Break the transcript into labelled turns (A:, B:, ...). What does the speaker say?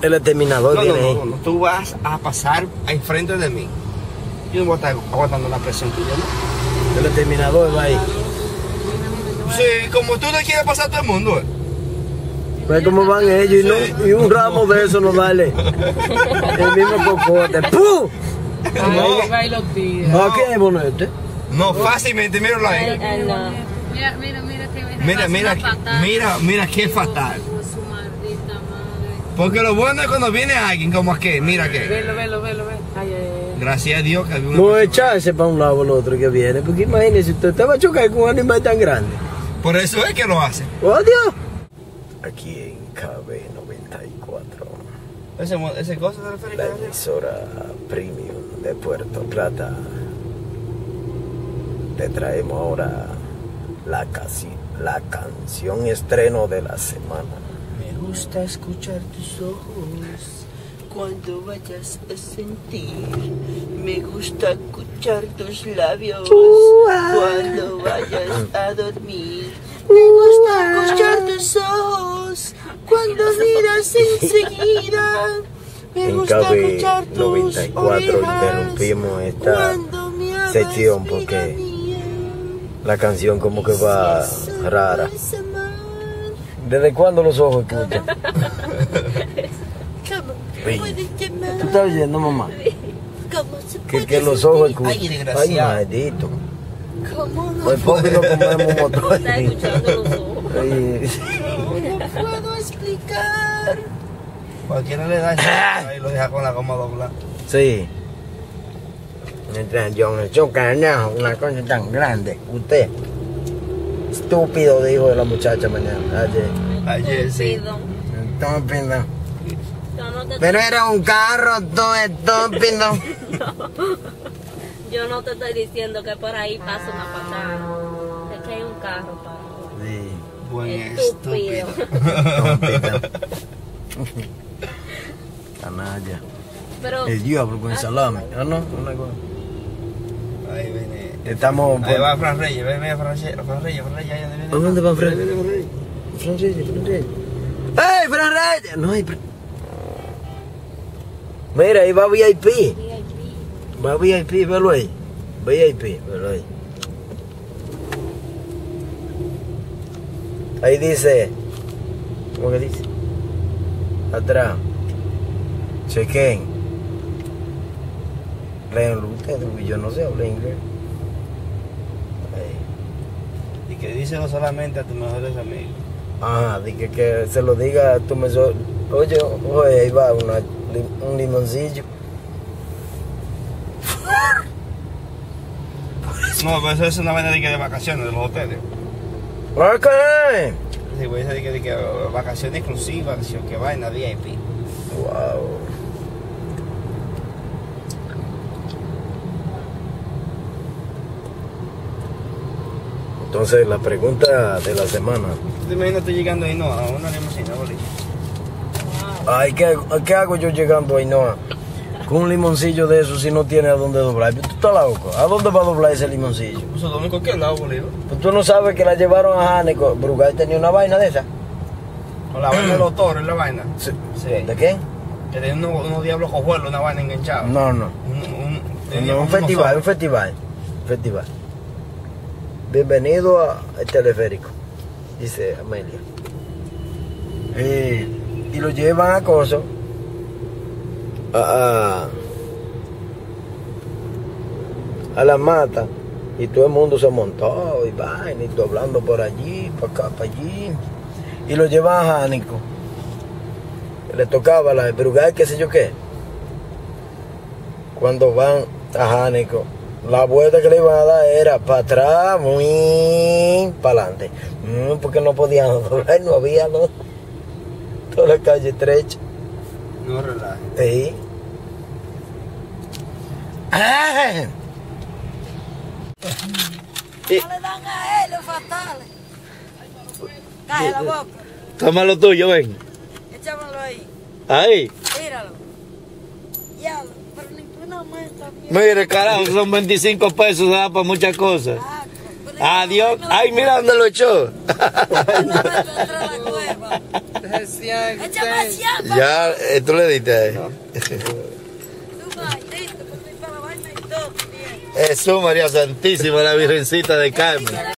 A: El exterminador viene ahí.
B: No, tú vas a pasar enfrente de mí. Yo no voy a estar aguantando la presión tuya, ¿no?
A: El exterminador va ahí.
B: Sí, como tú le quieres pasar a todo el mundo,
A: Ve cómo van ellos y un ramo de eso nos vale. El mismo cocote. ¡Pum!
C: Ahí va y lo tira.
A: No, ¿qué es bonete?
B: No, fácilmente, míralo ahí. Mira qué fatal. Porque lo bueno es cuando viene alguien como que, mira que.
C: Velo. Ay.
B: Gracias a Dios que había una
A: No
B: persona.
A: echarse para un lado o el otro que viene. Porque imagínese, usted te va a chocar con un animal tan grande.
B: Por eso es que lo hace.
A: ¡Oh, Dios! Aquí en KB94,
B: Ese cosa se refiere
A: la
B: a eso.
A: emisora premium de Puerto Plata. Te traemos ahora la canción estreno de la semana.
D: Me gusta escuchar tus ojos cuando vayas a sentir. Me gusta escuchar tus labios cuando vayas a dormir. Me gusta escuchar tus ojos cuando miras enseguida. Me
A: En
D: gusta escuchar tus
A: KB94
D: orejas
A: interrumpimos esta
D: cuando me hagas
A: sección
D: vida
A: porque
D: mía.
A: la canción como que va rara. ¿Desde cuándo los ojos escuchan? ¿Tú estás oyendo, mamá? Que los ojos escuchan.
B: Ay, desgraciado.
A: Ay, maldito.
D: ¿Cómo no?
A: Pues porque no comemos motor.
C: Está escuchando los ojos.
A: Ay,
D: No puedo explicar.
B: Cualquiera le da y lo deja con la goma doblada.
A: sí. Mientras yo me choca, no, una cosa tan grande. Usted, estúpido, dijo la muchacha mañana. Ayer.
B: Sí.
A: Estúpido. Pero era un carro, todo estúpido.
C: Yo no te estoy diciendo que por ahí pasa una patada. Es que hay un carro para.
A: Sí.
B: Buen
C: Estúpido.
A: Estúpido. Canalla.
C: Pero
A: El diablo con el salami. Ah, no, una cosa.
B: Ahí viene.
A: Estamos.
B: Ahí va Fran Reyes, ve Fran Reyes, ahí viene.
A: ¿Dónde va Fran? Fran Reyes. ¡Ey, Fran Reyes! No hay. Mira, ahí va VIP. Va VIP, velo ahí. VIP, velo ahí. Ahí dice. ¿Cómo que dice? Atrás. Chequen. Léanlo ustedes, yo no sé hablar inglés. Ahí.
B: Y que díselo solamente a tus mejores amigos.
A: Ah, dije que se lo diga a tu mejor. Oye, ahí va un limoncillo.
B: No, pero eso es una vaina de vacaciones de los hoteles.
A: Ok.
B: Sí, voy a decir de que vacaciones exclusivas, que vaina VIP.
A: Wow. Entonces, la pregunta de la semana.
B: ¿Te imaginas tú llegando ahí, no, a una limusina, bolillo?
A: Ay, ¿qué hago yo llegando ahí, no? Con un limoncillo de eso si no tiene a dónde doblar. ¿Tú estás loco? ¿A dónde va a doblar ese limoncillo?
B: Pues lo en cualquier lado, bolillo.
A: Pues tú no sabes que la llevaron a Jánico. Brugal tenía una vaina de esa.
B: Con la vaina de los toros, la vaina.
A: Sí.
B: Sí.
A: ¿De qué?
B: Que tenía unos diablos cojuelos, una vaina enganchada.
A: No.
B: Tenía
A: Un
B: unos
A: festival,
B: ojos.
A: un festival. Bienvenido al teleférico, dice Amelia. Y lo llevan a coso. A la mata. Y todo el mundo se montó y vaina, y todo hablando por allí, para acá, para allí. Y lo llevan a Jánico. Le tocaba la de Brugal, qué sé yo qué. Cuando van a Jánico, la vuelta que le iban a dar era para atrás, muy para adelante. Porque no podían doblar, no había toda la calle estrecha.
B: No relajes.
A: Sí. ¡Ah!
D: No le dan a él, los fatales. Cae la boca.
A: Toma lo tuyo, ven.
D: Échamelo ahí.
A: Ahí.
D: Tíralo. Ya, pero ninguna más está bien.
A: Mire, carajo, son 25 pesos, da para muchas cosas. Adiós. Ay, mira dónde lo echó.
D: No me encontré la cueva. Échame asiapa.
A: Ya, tú le diste a él.
B: No.
D: Tú vas, listo, porque para la vaina y todo. Bien.
A: Jesús, María Santísima, la Virgencita de Carmen.